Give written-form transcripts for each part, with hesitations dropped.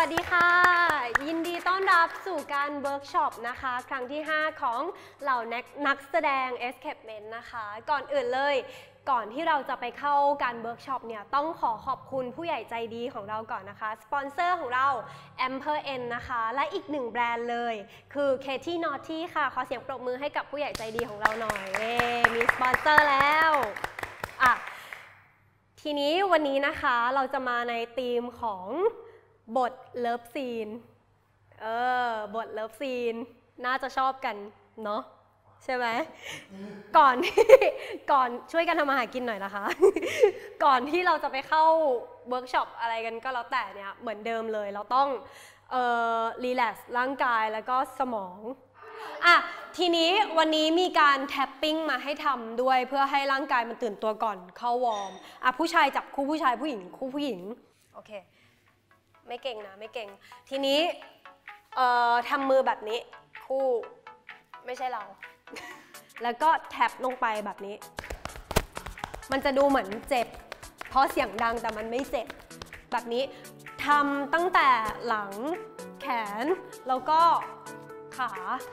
วัสดีค่ะยินดีต้อนรับสู่การเวิร์กช็อปนะคะครั้งที่ 5 ของเหล่านักแสดง Escapement นะคะก่อนอื่นเลยก่อนที่เราจะไปเข้าการเวิร์กช็อปเนี่ยต้องขอบคุณผู้ใหญ่ใจดีของเราก่อนนะคะสปอนเซอร์ของเรา Amper N นะคะและอีก1แบรนด์เลยคือ Katie Naughty ค่ะขอเสียงปรบมือให้กับผู้ใหญ่ใจดีของเราหน่อยมีสปอนเซอร์แล้วทีนี้วันนี้นะคะเราจะมาในธีมของบทเลิฟซีนบทเลิฟซีนน่าจะชอบกันเนาะใช่ไหมก่อนช่วยกันทำอาหารกินหน่อยนะคะ ก่อนที่เราจะไปเข้าเวิร์กช็อปอะไรกันก็แล้วแต่เนี่ยเหมือนเดิมเลยเราต้องรีแลกซ์ร่างกายแล้วก็สมองทีนี้วันนี้มีการแท็ปปิ้งมาให้ทำด้วยเพื่อให้ร่างกายมันตื่นตัวก่อนเข้าวอร์มผู้ชายจับคู่ผู้ชายผู้หญิงคู่ผู้หญิงโอเคไม่เก่งนะไม่เก่งทีนี้ทำมือแบบนี้คู่ไม่ใช่เรา แล้วก็แท็บลงไปแบบนี้มันจะดูเหมือนเจ็บเพราะเสียงดังแต่มันไม่เจ็บแบบนี้ทำตั้งแต่หลังแขนแล้วก็ขา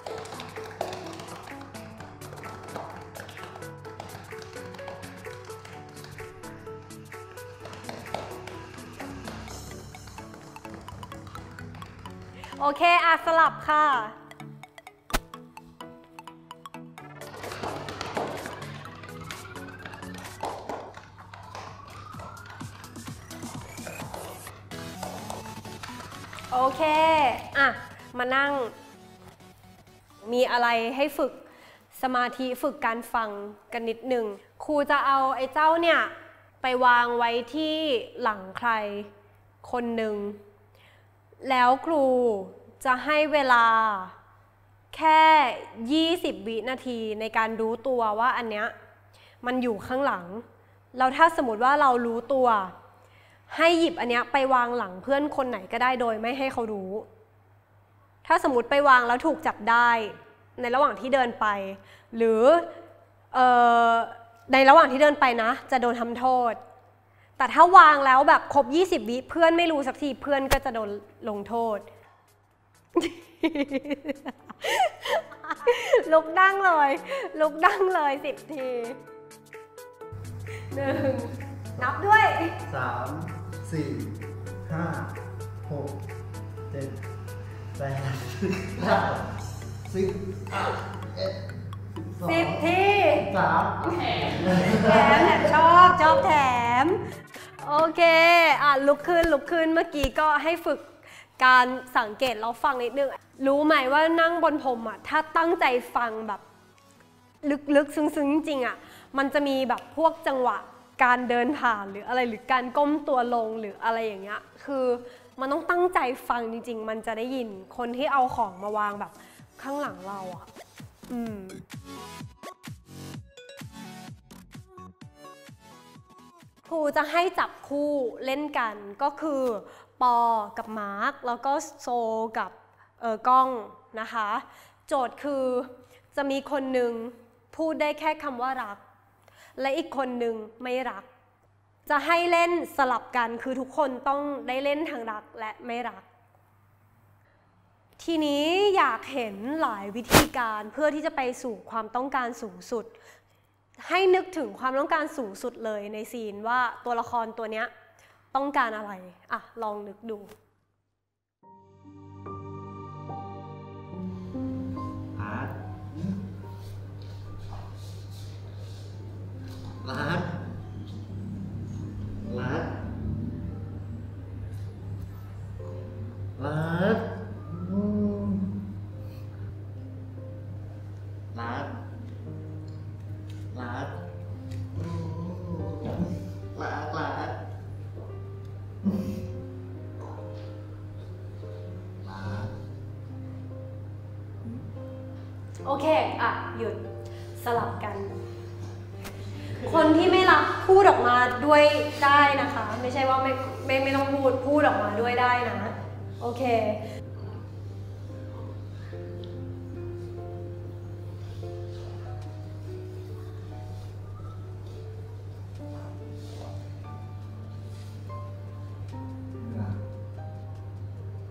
โอเคสลับค่ะโอเคมานั่งมีอะไรให้ฝึกสมาธิฝึกการฟังกันนิดหนึ่งครูจะเอาไอ้เจ้าเนี่ยไปวางไว้ที่หลังใครคนหนึ่งแล้วครูจะให้เวลาแค่20วินาทีในการรู้ตัวว่าอันเนี้ยมันอยู่ข้างหลังแล้วถ้าสมมติว่าเรารู้ตัวให้หยิบอันเนี้ยไปวางหลังเพื่อนคนไหนก็ได้โดยไม่ให้เขารู้ถ้าสมมติไปวางแล้วถูกจับได้ในระหว่างที่เดินไปหรือในระหว่างที่เดินไปนะจะโดนทำโทษแต่ถ้าวางแล้วแบบครบ20วิเพื่อนไม่รู้สักทีเพื่อนก็จะโดนลงโทษ ลุกดั้งเลย10 ที1นับด้วย 3 4 5 6 7 8 9 10 10 ที 3 แถมชอบแถมโอเคลุกขึ้นเมื่อกี้ก็ให้ฝึกการสังเกตแล้วฟังนิดนึงรู้ไหมว่านั่งบนพรมถ้าตั้งใจฟังแบบลึกๆซึ้งๆจริงมันจะมีแบบพวกจังหวะการเดินผ่านหรืออะไรหรือการก้มตัวลงหรืออะไรอย่างเงี้ยคือมันต้องตั้งใจฟังจริงๆมันจะได้ยินคนที่เอาของมาวางแบบข้างหลังเราครูจะให้จับคู่เล่นกันก็คือปอกับมาร์คแล้วก็โซกับก้องนะคะโจทย์คือจะมีคนหนึ่งพูดได้แค่คำว่ารักและอีกคนหนึ่งไม่รักจะให้เล่นสลับกันคือทุกคนต้องได้เล่นทั้งรักและไม่รักทีนี้อยากเห็นหลายวิธีการเพื่อที่จะไปสู่ความต้องการสูงสุดให้นึกถึงความต้องการสูงสุดเลยในซีนว่าตัวละครตัวเนี้ยต้องการอะไรลองนึกดูรักโอเคหยุดสลับกันคนที่ไม่รักพูดออกมาด้วยได้นะคะไม่ใช่ว่าไม่ต้องพูดออกมาด้วยได้นะโอเคร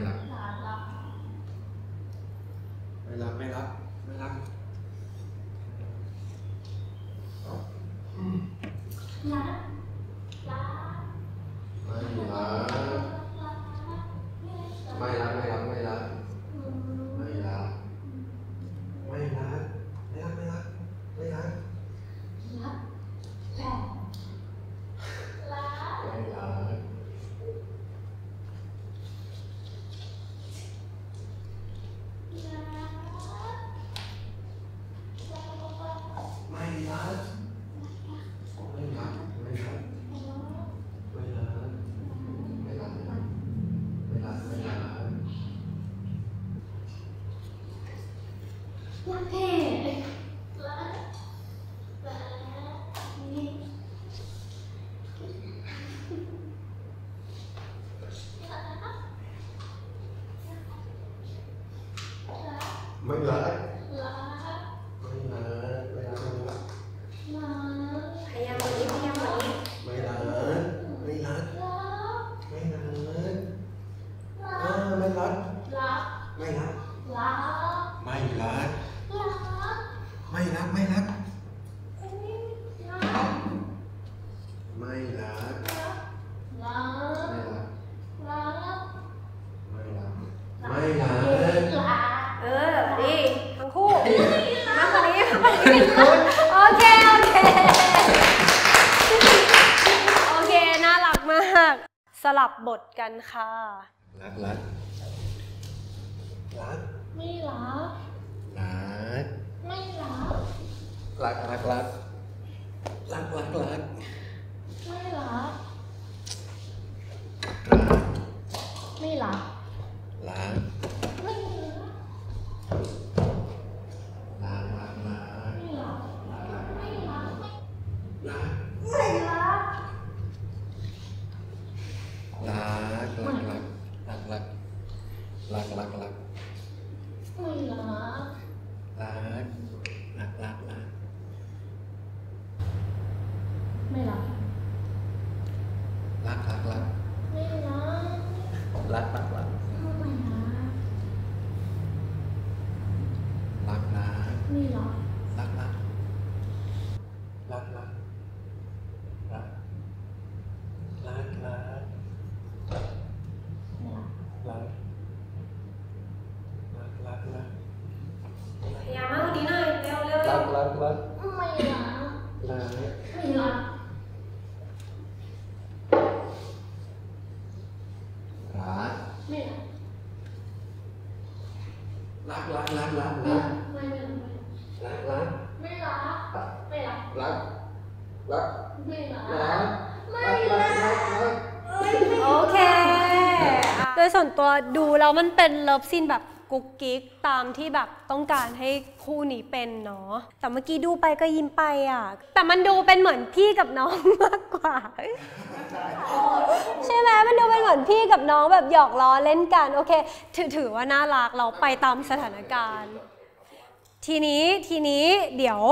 รักไม่รักไม่รักไม่รักไม่รักไม่รักไม่รักไม่รักไม่รักไม่รักไม่รักไม่รักไม่รักไม่รักไม่รักไม่รักสลับบทกันค่ะรักไม่รักไม่รักรักไม่รักไม่รักพยายามมากกว่านี้หน่อยเร็วโอเคโดยส่วนตัวดูแล้วมันเป็นเลิฟซีนแบบกุ๊กกิ๊กตามที่แบบต้องการให้คู่นี้เป็นเนาะแต่เมื่อกี้ดูไปก็ยิ้มไปอ่ะแต่มันดูเป็นเหมือนพี่กับน้องมากกว่าใช่ไหมมันดูเป็นเหมือนพี่กับน้องแบบหยอกล้อเล่นกันโอเคถือว่าน่ารักเราไปตามสถานการณ์ทีนี้เดี๋ยว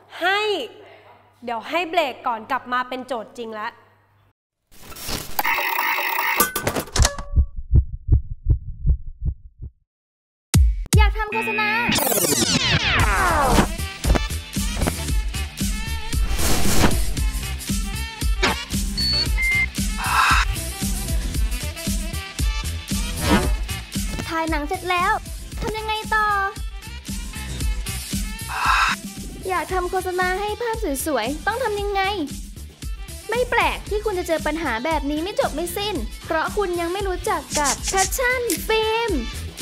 ให้เบรกก่อนกลับมาเป็นโจทย์จริงแล้วอยากทำโฆษณาถ่ายหนังเสร็จแล้วทำยังไงต่ออยากทำโฆษณาให้ภาพสวยๆต้องทำยังไงไม่แปลกที่คุณจะเจอปัญหาแบบนี้ไม่จบไม่สิ้นเพราะคุณยังไม่รู้จักกับ Passion Film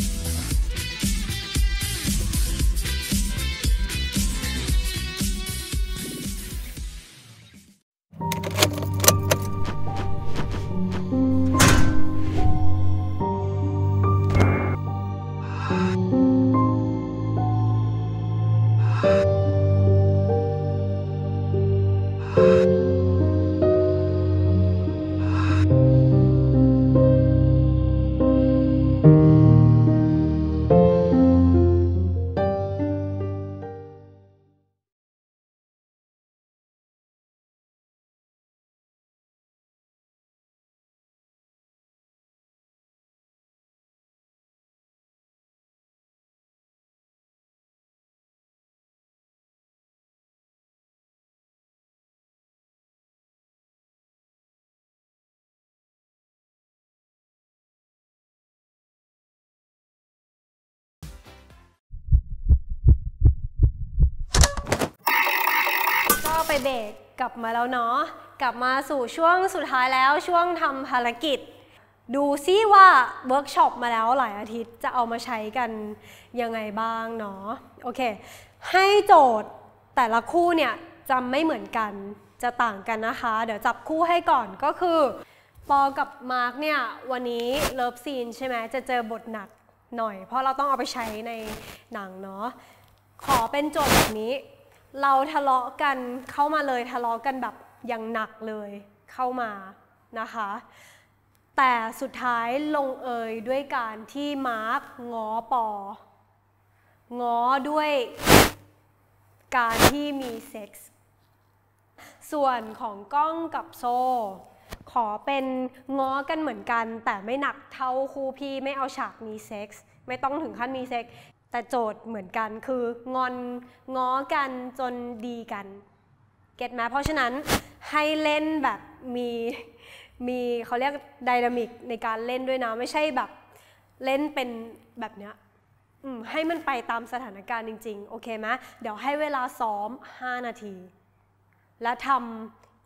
ไปเบรกกลับมาแล้วเนาะกลับมาสู่ช่วงสุดท้ายแล้วช่วงทำภารกิจดูซิว่าเวิร์กช็อปมาแล้วหลายอาทิตย์จะเอามาใช้กันยังไงบ้างเนาะโอเคให้โจทย์แต่ละคู่เนี่ยจะไม่เหมือนกันจะต่างกันนะคะเดี๋ยวจับคู่ให้ก่อนก็คือปอกับมาร์คเนี่ยวันนี้เลิฟซีนใช่ไหมจะเจอบทหนักหน่อยเพราะเราต้องเอาไปใช้ในหนังเนาะขอเป็นโจทย์แบบนี้เราทะเลาะกันเข้ามาเลยทะเลาะกันแบบอย่างหนักเลยเข้ามานะคะแต่สุดท้ายลงเอยด้วยการที่มาร์คง้อปอง้อด้วยการที่มีเซ็กส์ส่วนของก้องกับโซขอเป็นง้อกันเหมือนกันแต่ไม่หนักเท่าคู่พี่ไม่เอาฉากมีเซ็กส์ไม่ต้องถึงขั้นมีเซ็กส์แต่โจทย์เหมือนกันคืองอนง้อกันจนดีกันเก็ตไหมเพราะฉะนั้นให้เล่นแบบมีเขาเรียกไดนามิกในการเล่นด้วยนะไม่ใช่แบบเล่นเป็นแบบเนี้ยให้มันไปตามสถานการณ์จริงๆโอเคไหมเดี๋ยวให้เวลาซ้อม5 นาทีและทำ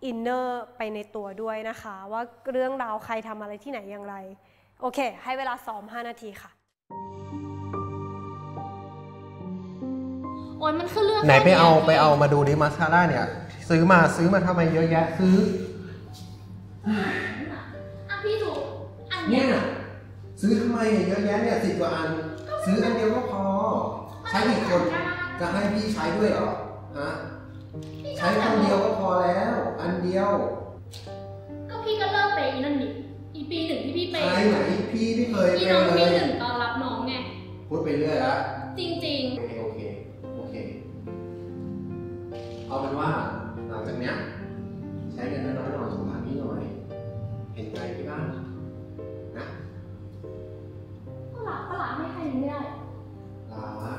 อินเนอร์ไปในตัวด้วยนะคะว่าเรื่องราวใครทำอะไรที่ไหนอย่างไรโอเคให้เวลาซ้อม5 นาทีค่ะโอ้ยมันคือเรื่องไหนไปเอามาดูดิมาสคาร่าเนี่ยซื้อมาทำไมเยอะแยะซื้อพี่ดูอันเนี่ยซื้อทำไมเยอะแยะเนี่ย10 กว่าอันซื้ออันเดียวก็พอใช้กี่คนจะให้พี่ใช้ด้วยเหรอฮะใช้คนเดียวก็พอแล้วอันเดียวก็พี่ก็เลิกเปย์นั่นนี่อีปี 1ที่พี่เปย์ใช่ไหนพี่ไม่เคยพี่น้องปี 1ตอนรับน้องไงพูดไปเรื่อยละจริงโอเคเอาเป็นว่าหลังจากเนี้ยใช้เงินน้อยๆหน่อยสงสารพี่หน่อยเห็นใจพี่บ้างนะก็รักไม่ใครไม่ได้รัก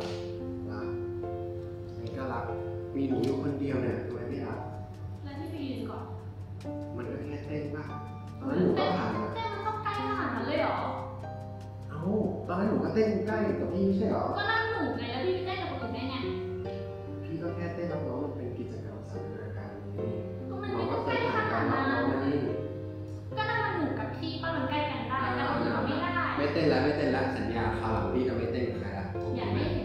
นี่ก็รักมีหนูอยู่คนเดียวเนี่ยทำไมไม่รักแล้วที่ไปยืนก่อนมันก็แค่เต้นป่ะตอนนั้นหนูก็ผ่านเต้นมันต้องใกล้ขนาดนั้นเลยเหรอเอ้าตอนนั้นหนูก็เต้นใกล้กับพี่ไม่ใช่เหรอก็นั่งหนูไงแล้วพี่ไปเต้นกับคนอื่นได้ไงพี่ก็แค่เต้นน้องๆมันเป็นกิจกรรมสันทนาการก็มันไม่ต้องใกล้ขนาดนั้นก็นั่งมันหนูกับพี่ป้ามันใกล้กันได้แต่คนอื่นไม่ได้ไม่เต้นแล้วสัญญาคราวหลังพี่จะไม่เต้นกับใครละอย่าไม่เห็น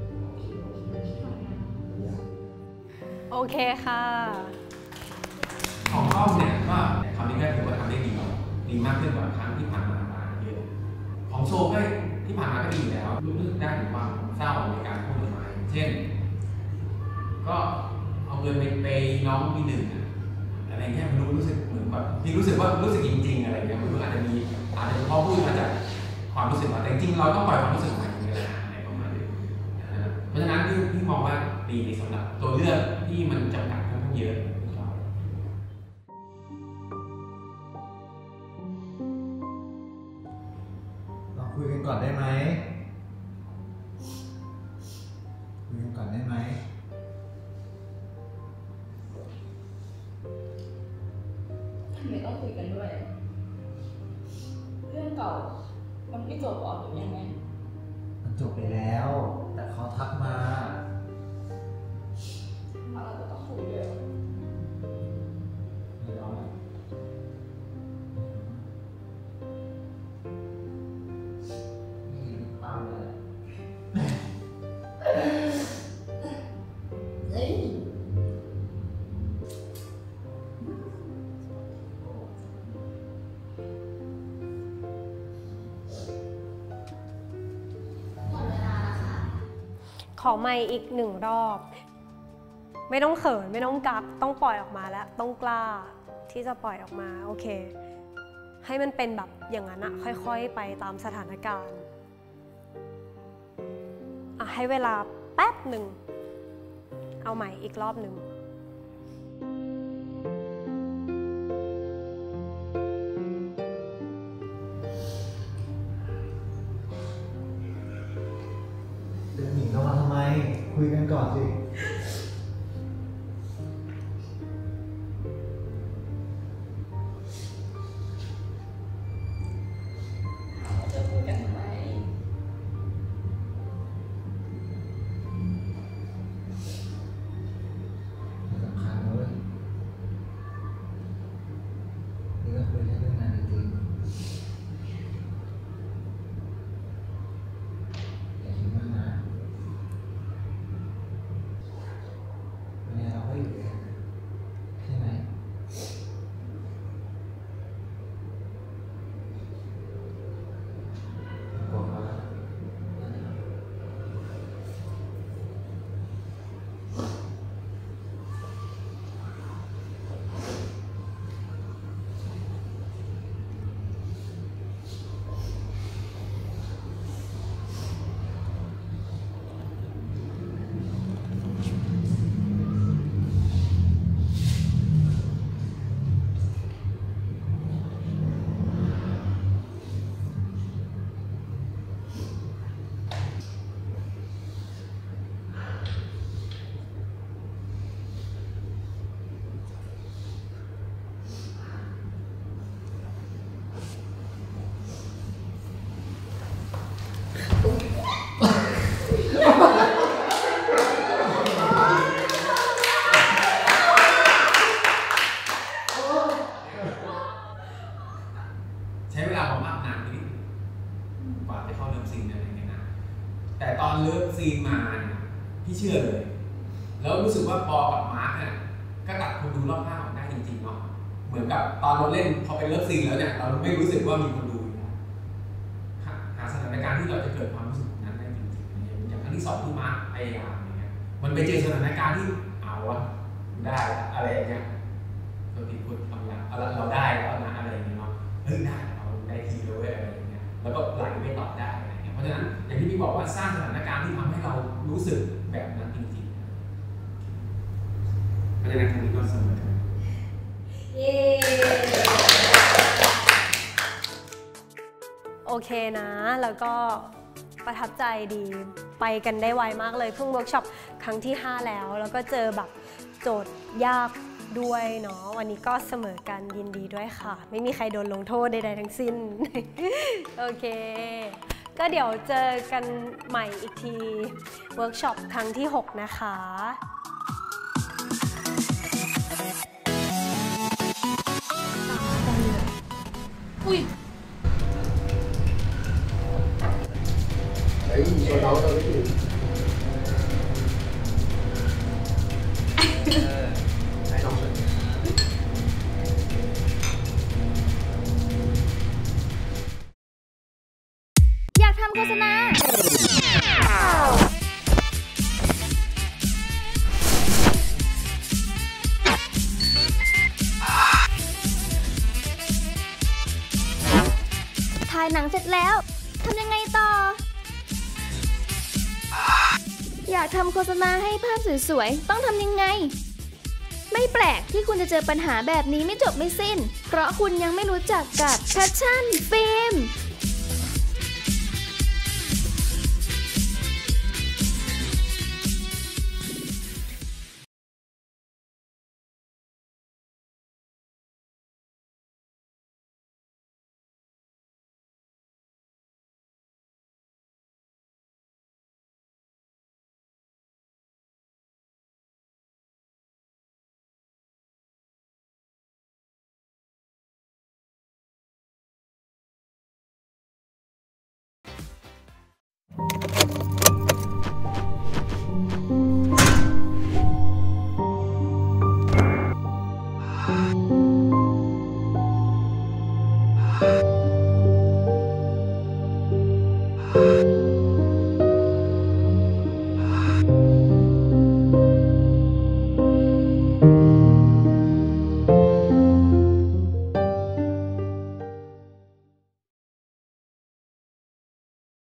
โอเคค่ะของอ้อมเนี่ยก็คราวนี้ก็ถือว่าทำได้ดีมากขึ้นกว่าครั้งที่ผ่านมาเยอะของโชว์ก็ที่ผ่านมาก็ดีอยู่แล้วรู้สึกได้ถึงความเศร้าในการพูดออกมาเช่นก็เอาเงินไปน้องปี 1อะไรเงี้ยมันรู้สึกเหมือนแบบที่รู้สึกว่ารู้สึกจริงๆอะไรเงี้ยมันอาจจะพอพูดมาจากความรู้สึกแต่จริงๆเราต้องปล่อยความรู้สึกออกมาอย่างนี้นะอะไรประมาณนี้เพราะฉะนั้นพี่มองว่าดีสำหรับตัวเลือกที่มันจำกัดค่อนข้างเยอะเราคุยกันก่อนได้ไหมคุยกันก่อนได้ไหมทำไมต้องคุยกันด้วยเรื่องเก่ามันไม่จบหรอหรือยังไงมันจบไปแล้วแต่เขาทักมาเราจะต้องคุยด้วยไม่ร้องนี่ป้าเลยขอไมค์อีก1 รอบไม่ต้องเขินไม่ต้องกักต้องปล่อยออกมาแล้วต้องกล้าที่จะปล่อยออกมาโอเคให้มันเป็นแบบอย่างนั้นอะค่อยๆไปตามสถานการณ์ให้เวลาแป๊บหนึ่งเอาใหม่อีกรอบหนึ่งเดินหนีเข้ามาทำไมคุยกันก่อนสิจะคุยกันทำไมสำคัญเลยนี่ก็คุยแค่เรื่องงานจริงๆ อย่าคิดมากนะไว่าปอกับมาร์คเนี่ยก็ตัดคนดูรอบข้างออกได้จริงๆเนาะเหมือนกับตอนเราเล่นพอเป็นเลิฟซีนแล้วเนี่ยเราไม่รู้สึกว่ามีคนดูหาสถานการณ์ที่เราจะเกิดความรู้สึกนั้นได้จริงๆอย่างครั้งที่2ที่มาร์คพยายามอย่างเงี้ยมันไปเจอสถานการณ์ที่เอาวะได้อะไรอย่างเงี้ยเราติดคนทำอย่างเราได้แล้วนะอะไรอย่างเงี้ยเนาะเฮ้ยได้เราได้ทีเลยอะไรอย่างเงี้ยแล้วก็ไหลไปต่อได้อะไรเงี้ยเพราะฉะนั้นอย่างที่พี่บอกว่าสร้างสถานการณ์ที่ทำให้เรารู้สึกแบบนั้นจริงๆเพราะฉะนั้นครั้งนี้ก็เสมอเย้โอเคนะแล้วก็ประทับใจดีไปกันได้ไวมากเลยเพิ่งเวิร์กช็อปครั้งที่5แล้วก็เจอแบบโจทย์ยากด้วยเนาะวันนี้ก็เสมอกันยินดีด้วยค่ะไม่มีใครโดนลงโทษใดๆทั้งสิ้น โอเคก็เดี๋ยวเจอกันใหม่อีกทีเวิร์กช็อปครั้งที่6นะคะอุ้ยเฮ้ยชวนเราเราไม่ถูกให้น้องชวนอยากทำโฆษณาถ่ายหนังเสร็จแล้วทำยังไงต่อ อยากทำโฆษณาให้ภาพสวยๆต้องทำยังไง ไม่แปลกที่คุณจะเจอปัญหาแบบนี้ไม่จบไม่สิ้น เพราะคุณยังไม่รู้จักกับ Passion Film